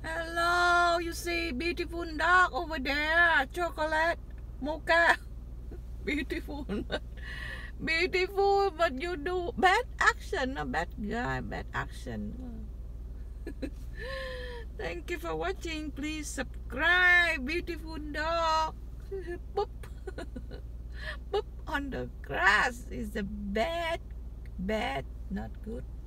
Hello, you see beautiful dog over there. Chocolate, mocha. Beautiful. Beautiful, but you do bad action. No, bad guy, bad action. Thank you for watching. Please subscribe. Beautiful dog. Boop. Boop on the grass is a bad, not good.